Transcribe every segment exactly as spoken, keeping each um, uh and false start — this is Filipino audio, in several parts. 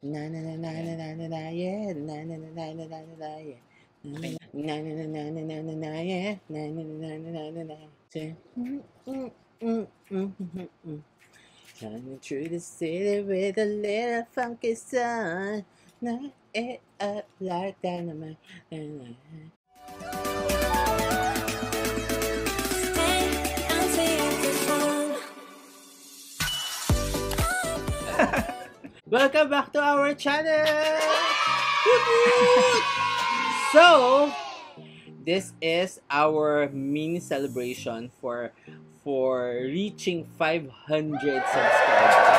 Na na na na na na na na yeah. Na na na na na na na na yeah. Na na na na na na na na yeah. Na na na na na na na. Mm mm mm mm mm mm. Shining through the city with a little funky sun. Light it up like dynamite. Welcome back to our channel! So, this is our mini celebration for for reaching five hundred subscribers.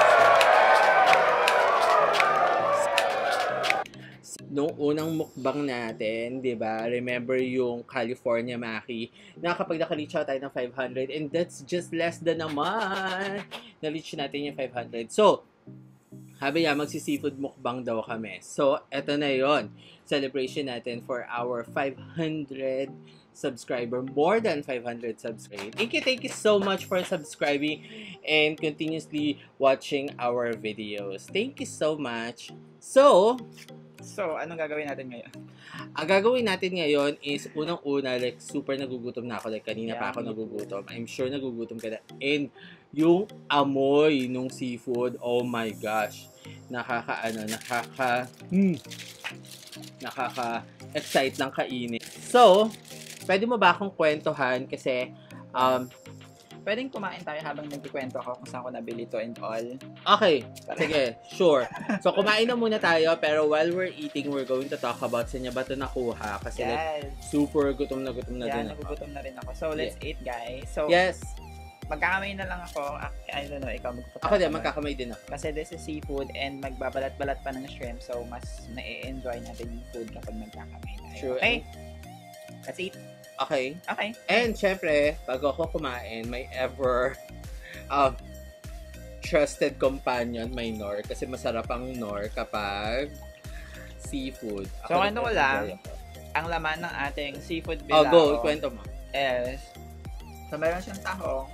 Noong unang mukbang natin, di ba? Remember yung California Maki? Na kapag naka-reach out tayo ng five hundred, and that's just less than a month. Na-reach natin yung five hundred. So, sabi niya, magsi-seafood mukbang daw kami. So, eto na yon, celebration natin for our five hundred subscriber, more than five hundred subscribers. Thank you, thank you so much for subscribing and continuously watching our videos. Thank you so much. So, So, anong gagawin natin ngayon? ang gagawin natin ngayon is, unang-una, like, super nagugutom na ako. Like, kanina Yeah, pa ako me too. nagugutom. I'm sure nagugutom ka na. And, yung amoy nung seafood, oh my gosh. Nakaka, ano, nakaka, hmm, nakaka-excite lang kainin. So, pwede mo ba akong kwentuhan? Kasi, um, Pwedeng kumain tayo habang nagkikwento ako kung saan ko nabili to and all. okay, sige, sure. So, kumain na muna tayo, pero while we're eating, we're going to talk about sa niya ba ito nakuha. Kasi, like, Yes. super gutom na gutom na Yeah, din ako. nagugutom na rin ako. So, let's eat, guys. So, Yes. magkakamay na lang ako. I don't know, ikaw magpupunta. Ako din, magkakamay din ako. Kasi this is seafood and magbabalat-balat pa ng shrimp. So, mas na-enjoy natin yung food kapag magkakamay tayo. Sure. Okay? Let's eat. Okay. Okay. And, syempre, bago ako kumain, may ever um, trusted companion, may Nor. Kasi masarap ang Nor kapag seafood. So, ano ko lang, nag-enjoy ako. ang laman ng ating seafood Oh, bilao go. Kwento mo. is, so meron siyang tahong.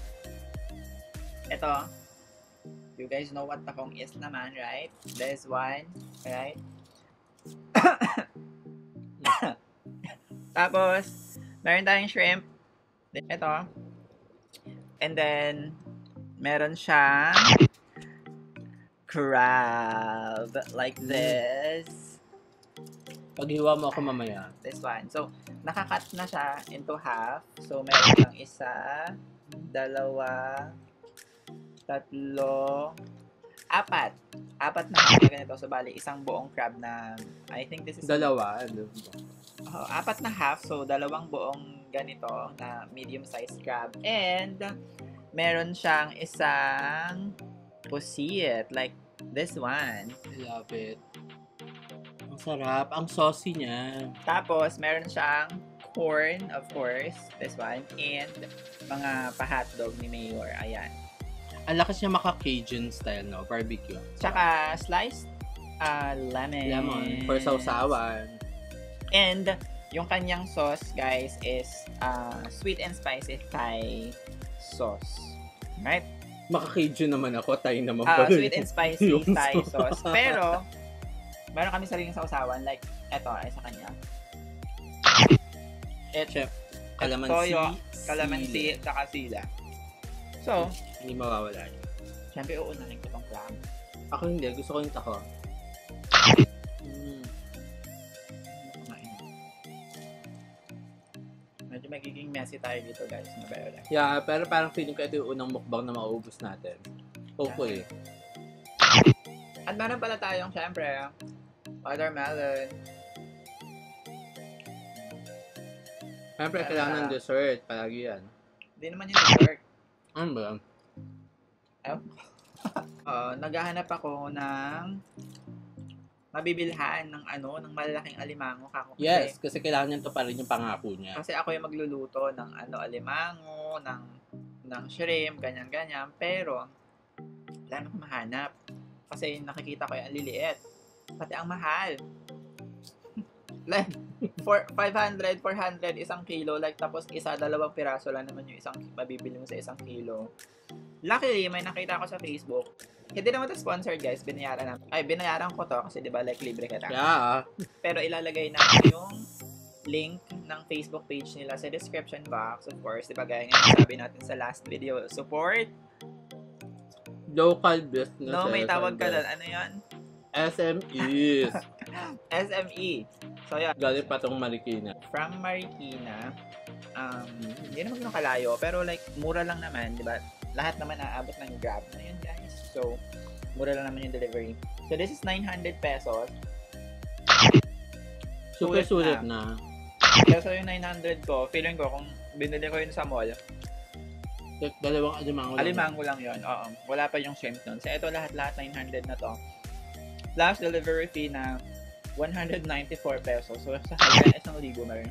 Ito, you guys know what tahong is naman, right? There's one, right? Tapos, meron tayong shrimp. Ito. And then, meron siyang crab. Like this. Paghiwa mo ako mamaya. This one. So, nakakat na siya into half. So, meron siyang isa, dalawa, tatlo, apat. Apat na mga ganito. So, bali, isang buong crab na, I think this is... Dalawa. Oh, apat na half. So, dalawang buong ganito na medium-sized crab. And, meron siyang isang pusit. Like, this one. I love it. Ang sarap. Ang saucy niya. Tapos, meron siyang corn, of course. This one. And, mga pa-hotdog ni Mayor. Ayan. Ang lakas niya maka-Cajun style, no? Barbecue. Tsaka, sliced uh, lemon. Lemon. For sausawan. And, yung kanyang sauce, guys, is uh, sweet and spicy Thai sauce. Right? Maka-Cajun naman ako. Tayo naman Uh, pala. sweet and spicy Yung Thai sauce. sauce. Pero, meron kami sariling sausawan. Like, eto, ay sa kanya. Et, Chef, kalamansi, toyo, kalamansi, sili. tsaka sila. So, Hindi mawawala yun. syempre, uunahin ko tong crab. Ako hindi. Gusto ko yung taho. Mm. Kumain. Medyo magiging messy tayo dito, guys. Pero like, Yeah, pero parang feeling ko ito yung unang mukbang na mauubos natin. Hopefully. at meron pala tayong, syempre, watermelon. Siyempre, Meron kailangan ng na. dessert. Palagi yan. Hindi naman yung dessert. Ano ba yan? Uh, naghahanap ako ng mabibilhan ng ano, ng malalaking alimango. Kako. Kasi, Yes, kasi kailangan niyan to pa rin yung pangako niya. kasi ako yung magluluto ng ano, alimango, ng, ng shrimp, ganyan-ganyan. Pero, wala na akong mahanap. Kasi nakikita ko yung liliit. Pati ang mahal. Like, for five hundred, four hundred, isang kilo. Like, tapos isa, dalawang piraso lang naman yung isang mabibili mo sa isang kilo. Luckily, may nakita ko sa Facebook. Hindi naman to sponsored guys, binayaran na. Ay, binayaran ko to kasi 'di ba like libre kita. Yeah. Pero ilalagay natin yung link ng Facebook page nila sa description box, of course, 'di ba gaya ng sabi natin sa last video, support Local business. no, may tawag ka doon. Ano 'yon? S M Es. S M E. So, yan. Galing pa tong Marikina. From Marikina, um, hindi naman ganun kalayo, pero like, mura lang naman, di ba? Lahat naman aabot ng Grab na yun, guys. So, mura lang naman yung delivery. So, this is nine hundred pesos. Super sulit na. Kaya so, yung nine hundred ko, feeling ko, kung binili ko yun sa mall, like, dalawang alimango lang. alimango lang yun, oo. Wala pa yung shrimp nun. So, ito lahat-lahat nine hundred na to. Plus, delivery fee na one hundred ninety-four pesos. So, sa halaga isang libo na rin.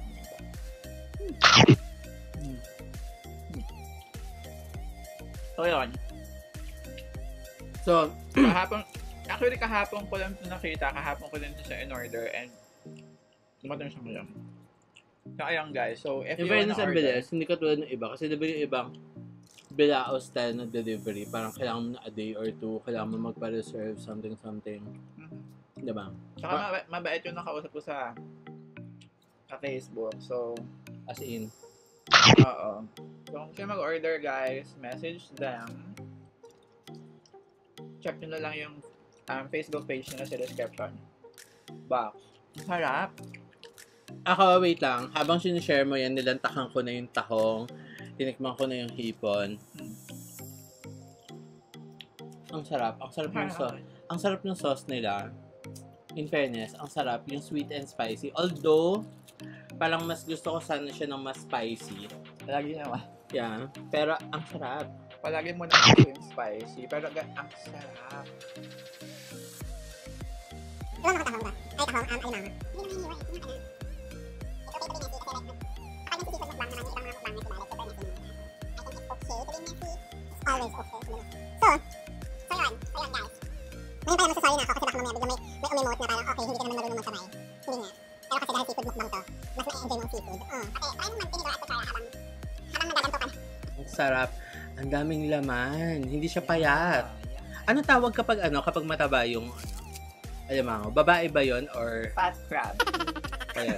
Hmm. Hmm. So, yun. So, kahapon, actually, kahapon ko lang ito nakita. Kahapon ko lang ito siya in-order and dumating siya ngayon. So, ayun guys. So, if in you wanna fairness ang order, bilis, hindi katulad ng iba. Kasi diba yung ibang bilao style na delivery, parang kailangan mo na a day or two, kailangan mo magpa-reserve something-something. Mhm. Diba? Saka mabait, mabait yung nakausap ko sa sa Facebook. So, As in, oo. So, kung kayo mag-order guys, message them. Check nyo na lang yung um, Facebook page nila sa description box. Sarap. ako, wait lang. Habang sinishare mo yan, nilantakan ko na yung tahong, tinikman ko na yung hipon. Ang sarap. Ang sarap ng sauce. Ang sarap ng sauce nila. In fairness, ang sarap. Yung sweet and spicy. Although, parang mas gusto ko sana siya ng mas spicy. Palagi naman. Yeah. Pero, ang sarap. Palagi mo na gusto yung spicy. Pero ga- ang sarap. Iwan ako tahong ba? Ay, tahong, um, alimango. Hindi naman yung iwan. Ito, ito, ito, messy. Kasi like, kapag yung seafood mukbang naman, yung ibang mga mukbang na sila, like, super messy. I think it's okay to be messy. It's always okay to be messy. So, so yun. So yun, guys. Ngayon pala magsasorry na ako kasi baka mamaya biglang may, may umimote na parang, okay, hindi ka naman marunong magkamay. Hindi nga. Pero kasi dahil seafood mukbang to, mas na-enjoy mo ang seafood. Uh, okay, try mo mantinidor at kutsara habang, habang nagaganto ka. Ang sarap. Ang daming laman. Hindi siya payat. Ano tawag kapag ano, kapag mataba yung ano? Alimango? Babae ba yon or Fat crab. payat?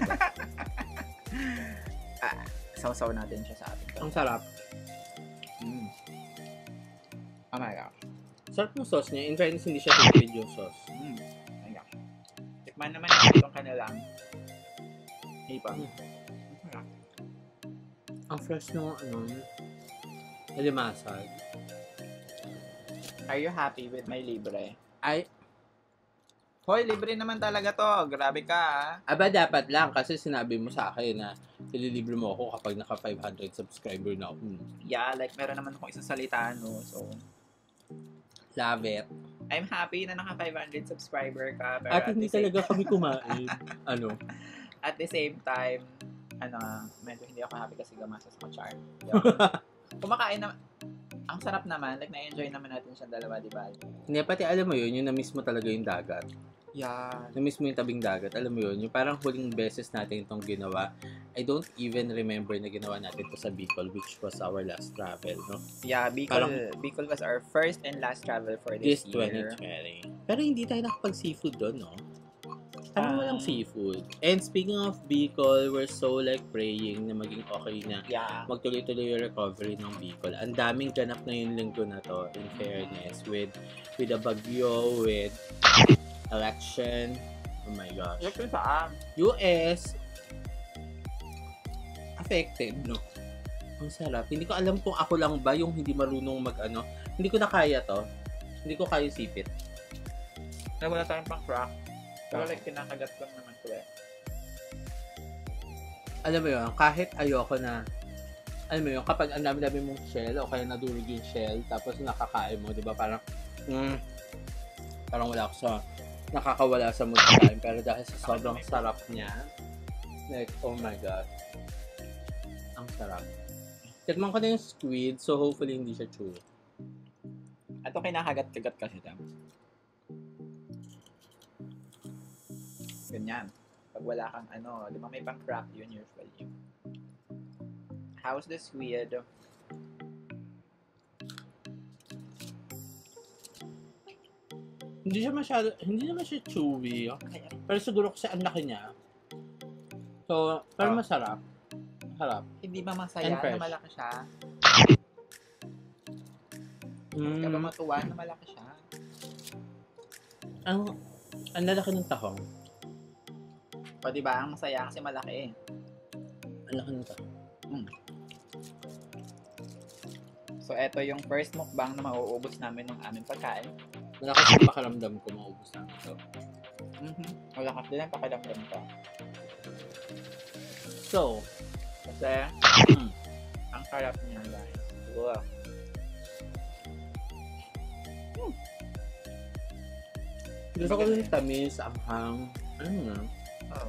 ah, sausaw natin siya sa atin. Ang sarap. Mm. Oh my God. Sarap ng sauce niya. In fairness, hindi siya tipid yung sauce. Mm. Oh my God. Tikman naman natin itong kanilang hipon. Mm. Ang fresh ng ano, alimasag. Are you happy with my libre? Ay, Hoy, libre naman talaga to. Grabe ka ah. aba dapat lang kasi sinabi mo sa akin na ililibre mo ako kapag naka five hundred subscriber na ako. Hmm. Yeah, like meron naman akong isang salita, no? So, Love it. I'm happy na naka five hundred subscriber ka. Pero At at hindi the same- talaga kami kumain. Ano? At the same time, ano, medyo hindi ako happy kasi gamastos ko char. Kumakain naman. Ang sarap naman. Like, na-enjoy naman natin siya dalawa, di ba? Hindi, pati alam mo yun, yung na-miss mo talaga yung dagat. Yeah. Na-miss mo yung tabing dagat. Alam mo yun, yung parang huling beses natin itong ginawa. I don't even remember na ginawa natin to sa Bicol, which was our last travel, no? Yeah, Bicol, Parang- Bicol was our first and last travel for This this, twenty year. twenty. Pero hindi tayo nakapag-seafood doon, no? Parang Ah. walang seafood. And speaking of Bicol, we're so like praying na maging okay na. Yeah. Magtuloy-tuloy yung recovery ng Bicol. Ang daming ganap na yung linggo na to, in fairness, with with the bagyo, with election. Oh my gosh. Like, yun saan? U S affected, no? Ang sarap. Hindi ko alam kung ako lang ba yung hindi marunong mag ano. Hindi ko na kaya to. Hindi ko kaya sipit. Na wala tayong pang crack. Pero like, kinakagat lang naman ko eh. Alam mo yun, kahit ayoko na, alam mo yun, kapag ang dami-dami mong shell, o kaya nadurog yung shell, tapos nakakain mo, di ba, parang, mm, parang wala ako sa, nakakawala sa mood sa kain, pero dahil sa sobrang sarap niya, like, oh my God, ang sarap. Tikman ko na yung squid, so hopefully hindi siya chewy. At ito kinakagat-kagat kasi ito. Ganyan. Pag wala kang ano, di ba may pang crack yun usually. How's the squid? Hindi siya masyado, hindi naman siya chewy. Pero siguro kasi ang laki niya. So, pero Oh. masarap. Masarap. Hindi ba masaya And na fresh. malaki siya? Mm. Kaya ba matuwa na malaki siya? Ang, ang lalaki ng tahong. O diba, ang masaya kasi malaki eh. Ang laki ng tahong. Mm. So, eto yung first mukbang na mauubos namin ng aming pagkain. Malakas yung pakiramdam ko maubos namin ito. Mm-hmm. Malakas din ang pakiramdam ko. So, Kasi, mm, ang sarap niya guys. Wow. gusto ko yung tamis, anghang, ano nga, Oh.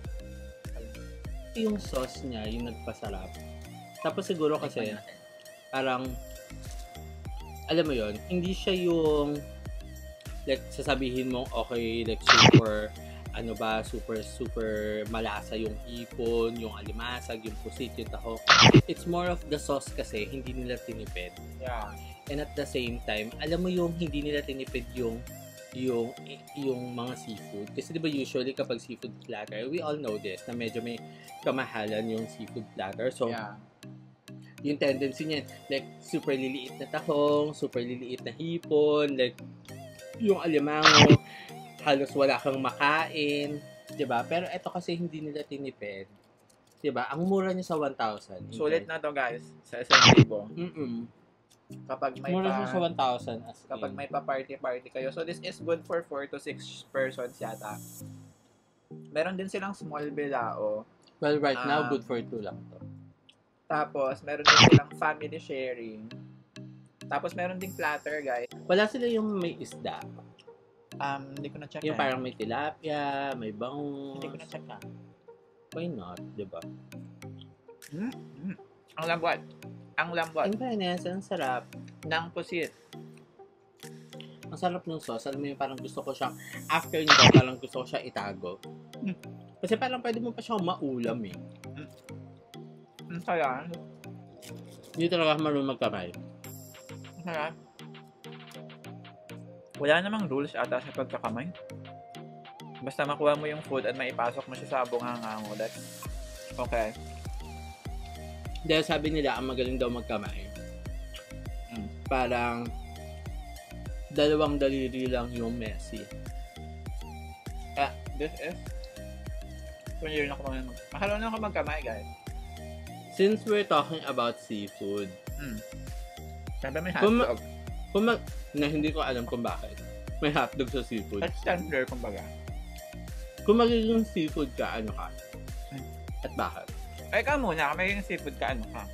yung sauce niya, yung nagpasarap. Tapos siguro kasi, parang, alam mo yon, hindi siya yung, like, sasabihin mo, okay, like, super, ano ba, super, super malasa yung ipon, yung alimasag, yung pusit, yung taho. It's more of the sauce kasi, hindi nila tinipid. Yeah. And at the same time, alam mo yung hindi nila tinipid yung yung yung mga seafood. Kasi di ba usually kapag seafood platter, we all know this, na medyo may kamahalan yung seafood platter. So, Yeah. yung tendency niya, like, super liliit na tahong, super liliit na hipon, like, yung alimango, halos wala kang makain, di ba? Pero eto kasi hindi nila tinipid. Di ba? Ang mura niya sa one thousand. Sulit na to guys. Sa isang libo. Mm-mm. Kapag may Mura pa, siya sa one thousand. As kapag in. may pa party-party kayo. So, this is good for four to six persons yata. Meron din silang small bilao. Well, right Ah. now, good for two lang to. Tapos, meron din silang family sharing. Tapos, meron ding platter, guys. Wala sila yung may isda. Um, hindi ko na-check. Yung eh. parang may tilapia, may bangus. Hindi ko na-check na. Why not, di ba? Hmm? Hmm. Ang lambot. Ang lambot In fairness, ang sarap. ng pusit. Ang sarap ng sauce. Alam mo yung parang gusto ko siyang, after nito, parang gusto ko siya itago. Hmm. Kasi parang pwede mo pa siyang maulam eh. Ang saya. Hindi talaga marunong magkamay. Ang saya. Wala namang rules ata sa pagkakamay. Basta makuha mo yung food at maipasok mo siya sa bunganga mo. That's okay. Dahil sabi nila, ang magaling daw magkamay. Mm. Parang, dalawang daliri lang yung messy. Ah, this is kung yun ako mag Makalaw na ako magkamay, guys. Since we're talking about seafood, Mm. Sabi may Kung- hotdog. kung mag, na hindi ko alam kung bakit, may hotdog sa seafood. At standard, kumbaga. Kung magiging seafood ka, ano ka? Hmm. At bakit? Ay, ka muna. May yung seafood ka, ano ka?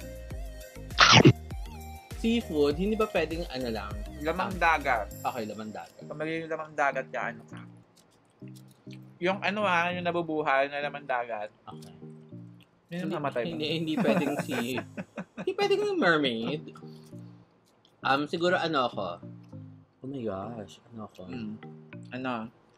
Seafood, hindi ba pwedeng ano lang? Lamang Ah. dagat. Okay, laman dagat. Kung magiging lamang dagat ka, ano ka? Yung ano ah, yung nabubuhay na lamang dagat. Okay. Yun yung mamatay mo. Hindi, hindi pwedeng si... hindi pwedeng yung mermaid. Um, siguro ano ako? Oh my gosh, ano ako? Mm. Ano?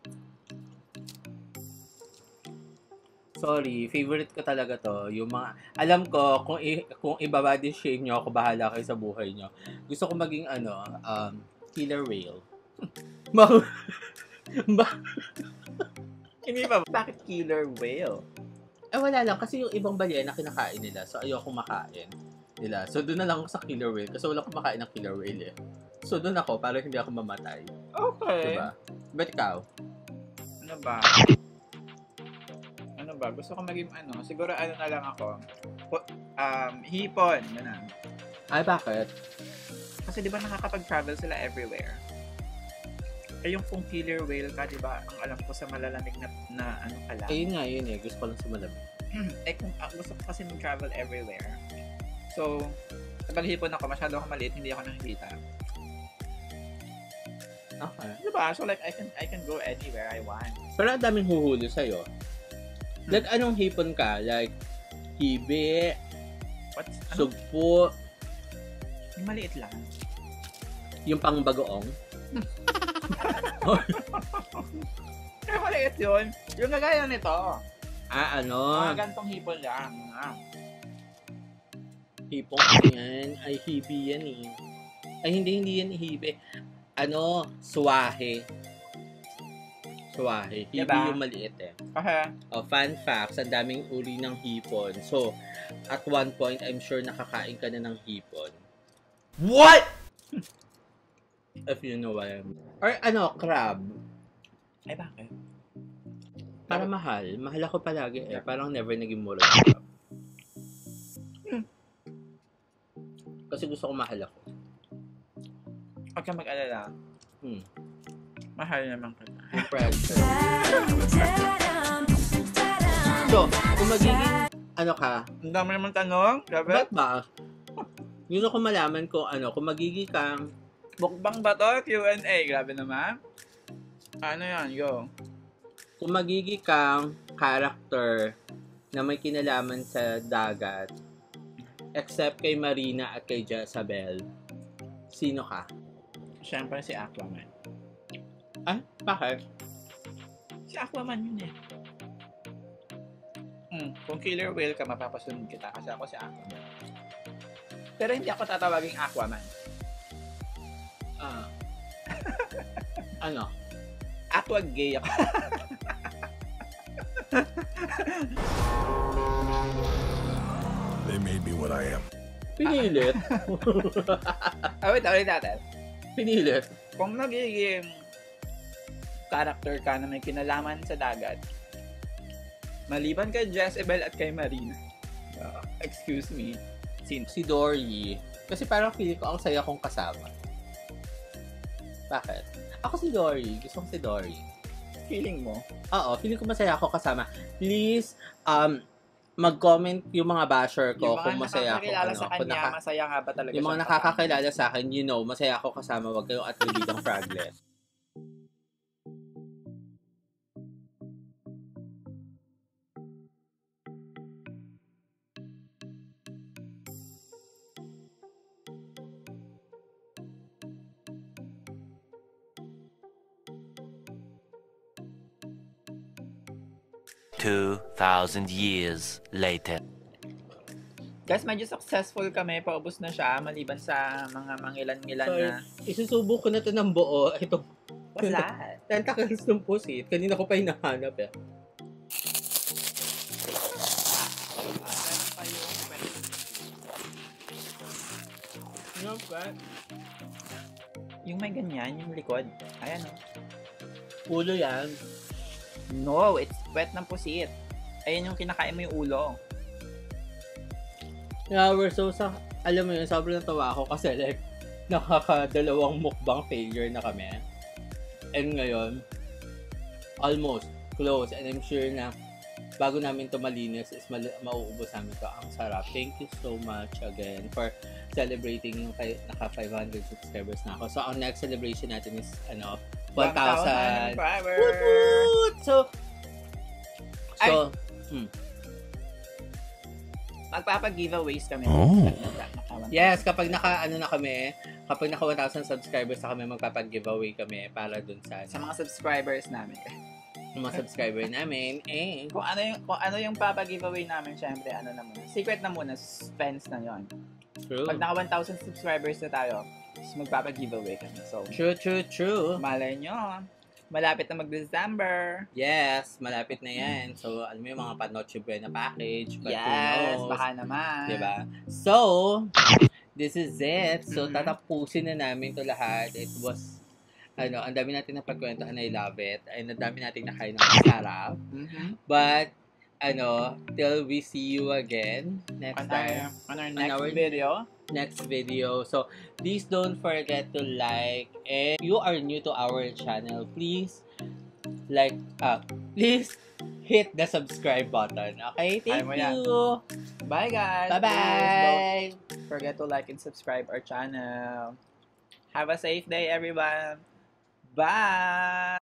Sorry, favorite ko talaga to. Yung mga, alam ko, kung, i, kung ibabody shame nyo ako, bahala kayo sa buhay nyo. Gusto ko maging, ano, um, killer whale. Ba- ba- Hindi ba? Bakit killer whale? eh, wala lang. Kasi yung ibang balyena kinakain nila. So, ayoko makain nila. So, doon na lang ako sa killer whale. Kasi wala akong makain ng killer whale eh. So, doon ako para hindi ako mamatay. Okay. Diba? But ikaw? Ano ba? Ano ba? Gusto ko maging ano, siguro ano na lang ako. Pu- Um, hipon. Ganun. Ay, bakit? Kasi di ba nakakapag-travel sila everywhere? Eh yung kung killer whale ka, di ba, ang alam ko sa malalamig na, na ano ka lang. Ayun nga, yun eh. Gusto ko lang sa malamig. eh kung ah, gusto ko kasi mag-travel everywhere. So, kapag hipon ako, masyado ako maliit, hindi ako nakikita. Okay. Di ba? So like, I can I can go anywhere I want. Pero ang daming huhuli sa'yo. Like, anong hipon ka? Like, hibi, What's, ano? sugpo, Yung maliit lang. yung pangbagoong. Kaya maliit yun. Yung gagaya nito. Ah, ano? Mga gantong hipon lang. Ah. Hipong yan. Ay, hibi yan eh. Ay, hindi, hindi yan hibi. ano, swahe. Swahe. Hibi Diba? yung maliit eh. Okay. Oh, fun facts, ang daming uri ng hipon. So, at one point, I'm sure nakakain ka na ng hipon. What? If you know what I mean. Or ano, crab. Ay, bakit? Para mahal. Mahal ako palagi eh. Parang never naging mura yung crab. Hmm. Kasi gusto ko mahal ako. Huwag kang mag-alala. Hmm. Mahal naman ka. Yung pressure. So, kung magiging, ano ka, Ang dami naman tanong. Grabe. ba't ba? Gusto ko malaman kung ano, kung magiging kang, Mukbang ba to? Q and A. Grabe naman. Ano yan? Go. kung magiging kang character na may kinalaman sa dagat, except kay Marina at kay Jezabel, sino ka? Siyempre si Aquaman. Ah, bakit? Si Aquaman yun eh. Hmm, kung killer whale ka, mapapasunod kita kasi ako si Aquaman. Pero hindi ako tatawaging Aquaman. Ah. Ano? Aqua gay ako. They made me what I am. Pinilit. Ah, wait, ulit natin. Pinilit. Kung nagiging character ka na may kinalaman sa dagat, maliban kay Jezebel at kay Marina, uh, excuse me, sino? Si Dory. Kasi parang feeling ko ang saya kong kasama. Bakit? Ako si Dory. Gusto ko si Dory. Feeling mo? Oo, feeling ko masaya ako kasama. Please, um, mag-comment yung mga basher ko Yung kung mga masaya ako. nakakakilala Ano, sa kung kanya, naka- masaya nga ba talaga yung mga siyang nakakakilala sa akin, you know, masaya ako kasama. Huwag kayong atribidang fraglet. Two thousand years later. Guys, medyo successful kami. Paubos na siya, maliban sa mga mangilan-ngilan So, na... isusubo ko na to ng buo. Ito, What's that? tentacles ng pusit. Kanina ko pa hinahanap eh. Ano ba? Yung may ganyan, yung likod. Ayan o. Ulo yan. No, it's wet ng pusit. Ayan yung kinakain mo yung ulo. Yeah, we're so sa... Alam mo yun, sobrang natawa ako kasi like, nakakadalawang mukbang failure na kami. And ngayon, almost close. And I'm sure na bago namin to malinis is mal- mauubos namin to. Ang sarap. Thank you so much again for celebrating yung kay, naka five hundred subscribers na ako. So, ang next celebration natin is, ano, one thousand. subscribers! Woot woot! So, so, hmm. Magpapag-giveaways kami. Oh. Yes, kapag naka, ano na kami, kapag naka one thousand subscribers na kami, magpapag-giveaway kami para dun sa, Sa mga subscribers namin. yung mga subscriber namin. Eh, Kung ano yung, kung ano yung papa-giveaway namin, syempre, ano na muna. Secret na muna, suspense na yon. true. Pag naka one thousand subscribers na tayo, magpapa-giveaway kami. So, True, true, true. malay nyo, malapit na mag-December. Yes, malapit na yan. So, alam mo yung mga Panoche Buena package. But Yes, who knows? baka naman. Diba? So, this is it. So, Mhm. tatapusin na namin to lahat. It was, ano, ang dami natin napagkwentuhan. I love it. And ang dami natin nakain ng masarap. Mhm. But, ano, till we see you again next On time. our, on our next our- video. next video. So, please don't forget to like. And if you are new to our channel, please like, uh, please hit the subscribe button. Okay? Thank Ay mo yan. you. Bye guys. Please Bye-bye. don't forget to like and subscribe our channel. Have a safe day, everyone. Bye.